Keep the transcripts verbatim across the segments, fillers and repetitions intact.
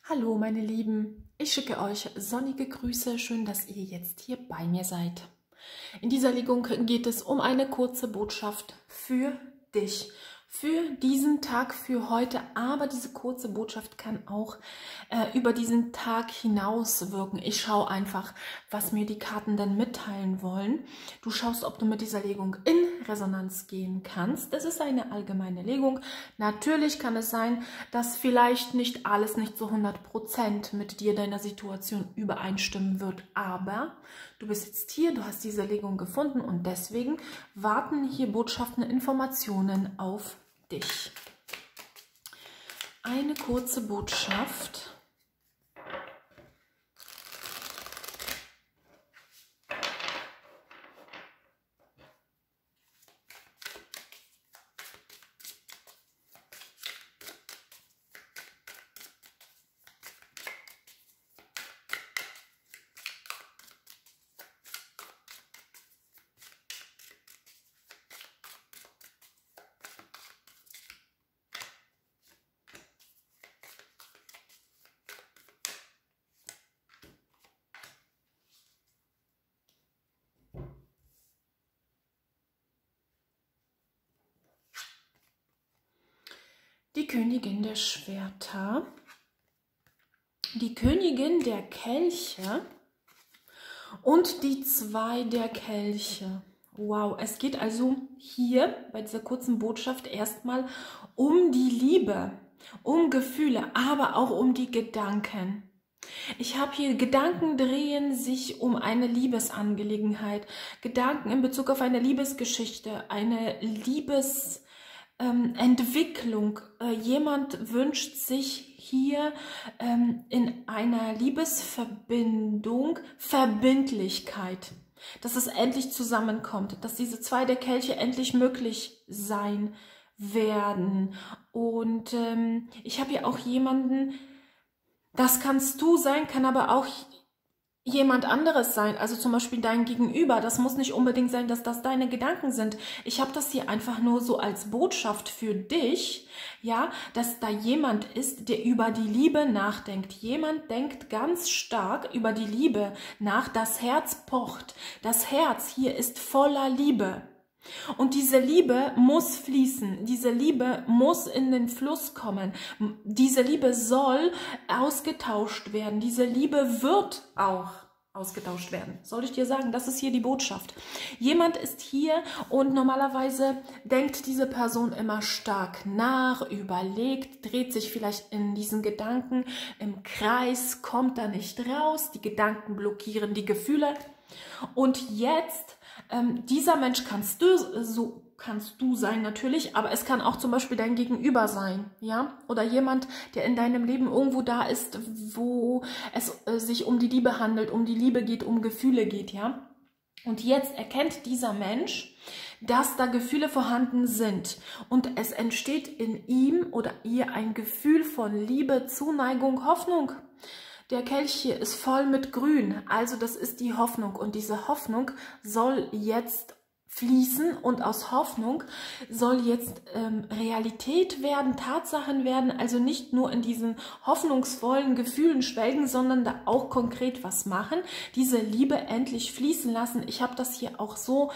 Hallo meine Lieben, ich schicke euch sonnige Grüße, schön, dass ihr jetzt hier bei mir seid. In dieser Legung geht es um eine kurze Botschaft für dich, für diesen Tag, für heute, aber diese kurze Botschaft kann auch äh, über diesen Tag hinaus wirken. Ich schaue einfach, was mir die Karten denn mitteilen wollen. Du schaust, ob du mit dieser Legung in Resonanz gehen kannst. Das ist eine allgemeine Legung. Natürlich kann es sein, dass vielleicht nicht alles nicht zu hundert Prozent mit dir, deiner Situation übereinstimmen wird, aber du bist jetzt hier, du hast diese Legung gefunden und deswegen warten hier Botschaften, Informationen auf dich. Eine kurze Botschaft. Die Königin der Schwerter, die Königin der Kelche und die zwei der Kelche. Wow, es geht also hier bei dieser kurzen Botschaft erstmal um die Liebe, um Gefühle, aber auch um die Gedanken. Ich habe hier, Gedanken drehen sich um eine Liebesangelegenheit, Gedanken in Bezug auf eine Liebesgeschichte, eine Liebes Ähm, Entwicklung. Äh, jemand wünscht sich hier ähm, in einer Liebesverbindung Verbindlichkeit, dass es endlich zusammenkommt, dass diese zwei der Kelche endlich möglich sein werden. Und ähm, ich habe hier auch jemanden, das kannst du sein, kann aber auch jemand anderes sein, also zum Beispiel dein Gegenüber. Das muss nicht unbedingt sein, dass das deine Gedanken sind. Ich habe das hier einfach nur so als Botschaft für dich, ja, dass da jemand ist, der über die Liebe nachdenkt. Jemand denkt ganz stark über die Liebe nach. Das Herz pocht. Das Herz hier ist voller Liebe. Und diese Liebe muss fließen, diese Liebe muss in den Fluss kommen, diese Liebe soll ausgetauscht werden, diese Liebe wird auch ausgetauscht werden. Soll ich dir sagen, das ist hier die Botschaft. Jemand ist hier und normalerweise denkt diese Person immer stark nach, überlegt, dreht sich vielleicht in diesen Gedanken im Kreis, kommt da nicht raus, die Gedanken blockieren die Gefühle. Und jetzt Ähm, dieser Mensch kannst du, so kannst du sein natürlich, aber es kann auch zum Beispiel dein Gegenüber sein, ja, oder jemand, der in deinem Leben irgendwo da ist, wo es äh, sich um die Liebe handelt, um die Liebe geht, um Gefühle geht, ja. Und jetzt erkennt dieser Mensch, dass da Gefühle vorhanden sind und es entsteht in ihm oder ihr ein Gefühl von Liebe, Zuneigung, Hoffnung. Der Kelch hier ist voll mit Grün, also das ist die Hoffnung und diese Hoffnung soll jetzt fließen und aus Hoffnung soll jetzt ähm, Realität werden, Tatsachen werden, also nicht nur in diesen hoffnungsvollen Gefühlen schwelgen, sondern da auch konkret was machen, diese Liebe endlich fließen lassen. Ich habe das hier auch so,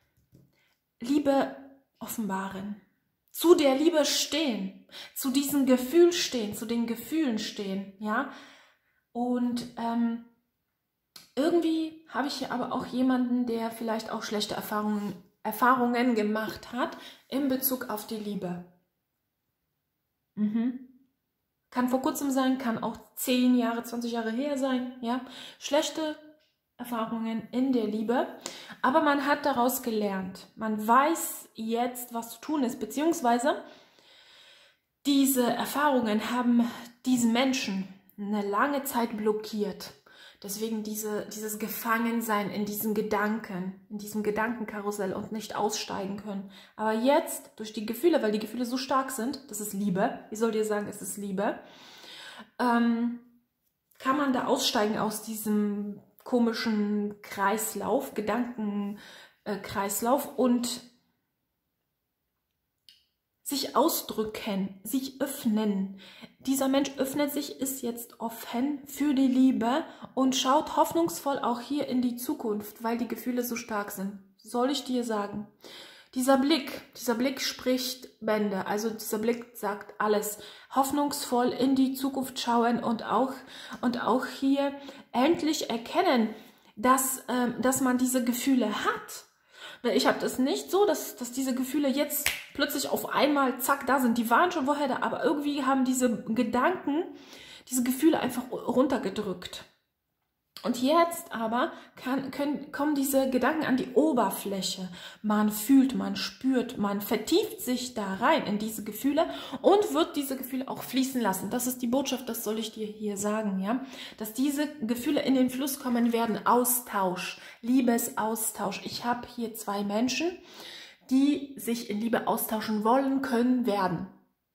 Liebe offenbaren. Zu der Liebe stehen, zu diesem Gefühl stehen, zu den Gefühlen stehen, ja. Und ähm, irgendwie habe ich hier aber auch jemanden, der vielleicht auch schlechte Erfahrungen, Erfahrungen gemacht hat in Bezug auf die Liebe. Mhm. Kann vor kurzem sein, kann auch zehn Jahre, zwanzig Jahre her sein. Ja? Schlechte Erfahrungen in der Liebe, aber man hat daraus gelernt. Man weiß jetzt, was zu tun ist, beziehungsweise diese Erfahrungen haben diesen Menschen eine lange Zeit blockiert. Deswegen diese, dieses Gefangensein in diesen Gedanken, in diesem Gedankenkarussell und nicht aussteigen können. Aber jetzt, durch die Gefühle, weil die Gefühle so stark sind, das ist Liebe, ich soll dir sagen, es ist Liebe, ähm, kann man da aussteigen aus diesem komischen Kreislauf, Gedankenkreislauf und sich ausdrücken, sich öffnen, Dieser Mensch öffnet sich, ist jetzt offen für die Liebe und schaut hoffnungsvoll auch hier in die Zukunft, weil die Gefühle so stark sind. Soll ich dir sagen? Dieser Blick, dieser Blick spricht Bände, also dieser Blick sagt alles. Hoffnungsvoll in die Zukunft schauen und auch, und auch hier endlich erkennen, dass, äh, dass man diese Gefühle hat. Ich habe das nicht so, dass, dass diese Gefühle jetzt plötzlich auf einmal, zack, da sind. Die waren schon vorher da, aber irgendwie haben diese Gedanken, diese Gefühle einfach runtergedrückt. Und jetzt aber kann, können, kommen diese Gedanken an die Oberfläche. Man fühlt, man spürt, man vertieft sich da rein in diese Gefühle und wird diese Gefühle auch fließen lassen. Das ist die Botschaft, das soll ich dir hier sagen, ja, dass diese Gefühle in den Fluss kommen werden. Austausch, Liebesaustausch. Ich habe hier zwei Menschen, die sich in Liebe austauschen wollen, können, werden.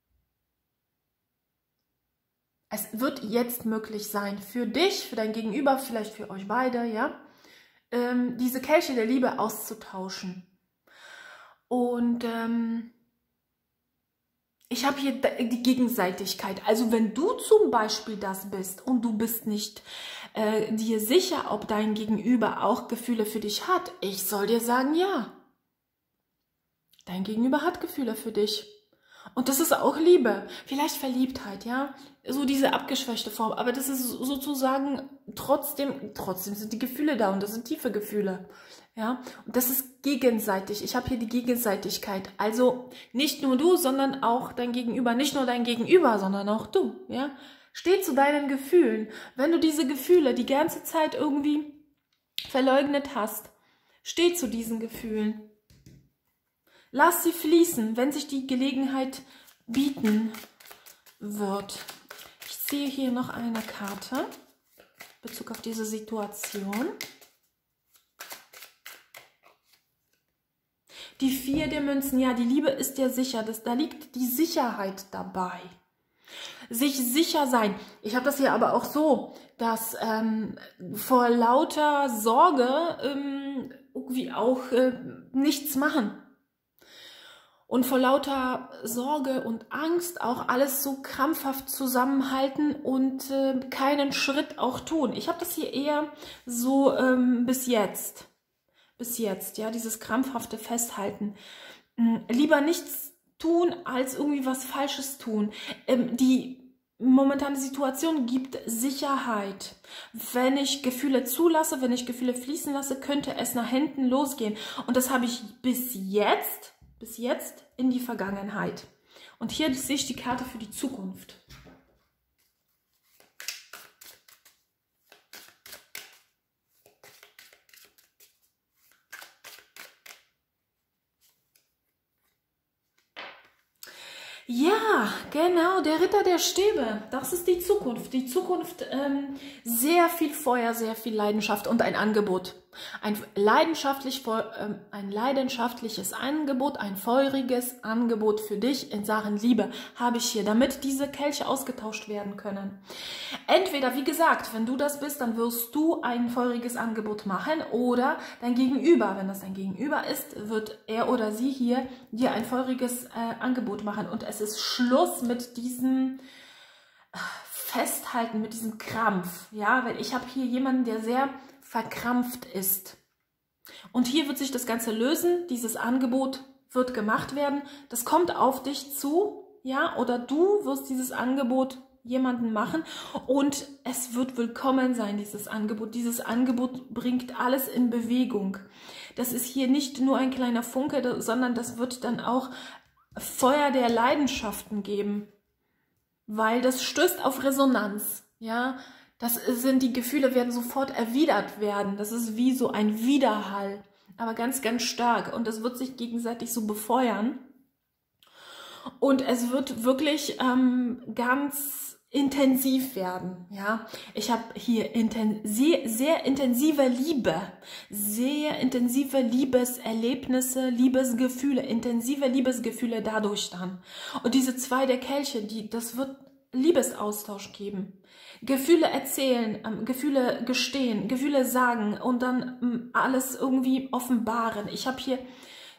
Es wird jetzt möglich sein, für dich, für dein Gegenüber, vielleicht für euch beide, ja, ähm, diese Kelche der Liebe auszutauschen. Und ähm, ich habe hier die Gegenseitigkeit. Also wenn du zum Beispiel das bist und du bist nicht äh, dir sicher, ob dein Gegenüber auch Gefühle für dich hat, ich soll dir sagen, ja. Dein Gegenüber hat Gefühle für dich. Und das ist auch Liebe, vielleicht Verliebtheit, ja, so diese abgeschwächte Form, aber das ist sozusagen trotzdem, trotzdem sind die Gefühle da und das sind tiefe Gefühle, ja, und das ist gegenseitig, ich habe hier die Gegenseitigkeit, also nicht nur du, sondern auch dein Gegenüber, nicht nur dein Gegenüber, sondern auch du, ja, steh zu deinen Gefühlen, wenn du diese Gefühle die ganze Zeit irgendwie verleugnet hast, steh zu diesen Gefühlen. Lass sie fließen, wenn sich die Gelegenheit bieten wird. Ich sehe hier noch eine Karte in Bezug auf diese Situation. Die vier der Münzen, ja, die Liebe ist ja sicher, das, da liegt die Sicherheit dabei. Sich sicher sein. Ich habe das hier aber auch so, dass ähm, vor lauter Sorge ähm, irgendwie auch äh, nichts machen. Und vor lauter Sorge und Angst auch alles so krampfhaft zusammenhalten und äh, keinen Schritt auch tun. Ich habe das hier eher so ähm, bis jetzt. Bis jetzt, ja, dieses krampfhafte Festhalten. Ähm, lieber nichts tun, als irgendwie was Falsches tun. Ähm, die momentane Situation gibt Sicherheit. Wenn ich Gefühle zulasse, wenn ich Gefühle fließen lasse, könnte es nach hinten losgehen. Und das habe ich bis jetzt... bis jetzt in die Vergangenheit. Und hier sehe ich die Karte für die Zukunft. Ja, genau, der Ritter der Stäbe, das ist die Zukunft. Die Zukunft, ähm, sehr viel Feuer, sehr viel Leidenschaft und ein Angebot. Ein, leidenschaftlich, ähm, ein leidenschaftliches Angebot, ein feuriges Angebot für dich in Sachen Liebe habe ich hier, damit diese Kelche ausgetauscht werden können. Entweder, wie gesagt, wenn du das bist, dann wirst du ein feuriges Angebot machen oder dein Gegenüber, wenn das dein Gegenüber ist, wird er oder sie hier dir ein feuriges äh, Angebot machen und es ist Schluss mit diesem Festhalten, mit diesem Krampf, ja, weil ich habe hier jemanden, der sehr verkrampft ist. Und hier wird sich das Ganze lösen, dieses Angebot wird gemacht werden, das kommt auf dich zu, ja, oder du wirst dieses Angebot jemanden machen und es wird willkommen sein, dieses Angebot. Dieses Angebot bringt alles in Bewegung. Das ist hier nicht nur ein kleiner Funke, sondern das wird dann auch Feuer der Leidenschaften geben, weil das stößt auf Resonanz, ja. Das sind, die Gefühle werden sofort erwidert werden. Das ist wie so ein Widerhall, aber ganz, ganz stark. Und das wird sich gegenseitig so befeuern. Und es wird wirklich ähm, ganz intensiv werden. Ja, ich habe hier inten sehr, sehr intensive Liebe, sehr intensive Liebeserlebnisse, Liebesgefühle, intensive Liebesgefühle dadurch dann. Und diese zwei der Kelche, die, das wird Liebesaustausch geben. Gefühle erzählen, ähm, Gefühle gestehen, Gefühle sagen und dann ähm, alles irgendwie offenbaren. Ich habe hier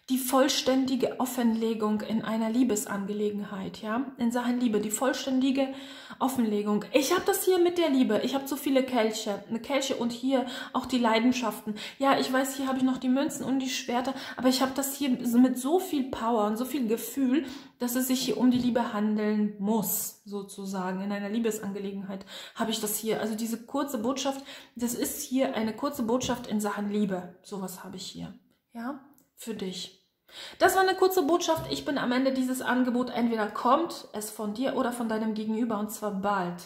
die vollständige Offenlegung in einer Liebesangelegenheit, ja, in Sachen Liebe, die vollständige Offenlegung. Ich habe das hier mit der Liebe, ich habe so viele Kelche, eine Kelche und hier auch die Leidenschaften. Ja, ich weiß, hier habe ich noch die Münzen und die Schwerter, aber ich habe das hier mit so viel Power und so viel Gefühl, dass es sich hier um die Liebe handeln muss, sozusagen. In einer Liebesangelegenheit habe ich das hier. Also diese kurze Botschaft, das ist hier eine kurze Botschaft in Sachen Liebe. Sowas habe ich hier, ja, für dich. Das war eine kurze Botschaft. Ich bin am Ende dieses Angebot. Entweder kommt es von dir oder von deinem Gegenüber und zwar bald.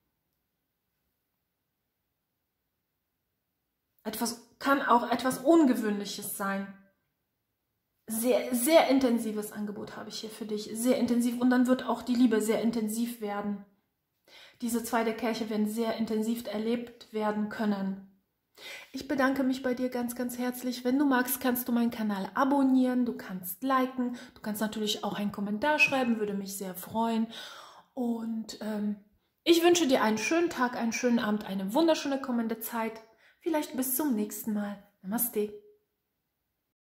Etwas kann auch etwas Ungewöhnliches sein. Sehr, sehr intensives Angebot habe ich hier für dich. Sehr intensiv. Und dann wird auch die Liebe sehr intensiv werden. Diese zwei der Kelche werden sehr intensiv erlebt werden können. Ich bedanke mich bei dir ganz, ganz herzlich. Wenn du magst, kannst du meinen Kanal abonnieren, du kannst liken, du kannst natürlich auch einen Kommentar schreiben, würde mich sehr freuen. Und ähm, ich wünsche dir einen schönen Tag, einen schönen Abend, eine wunderschöne kommende Zeit. Vielleicht bis zum nächsten Mal. Namaste.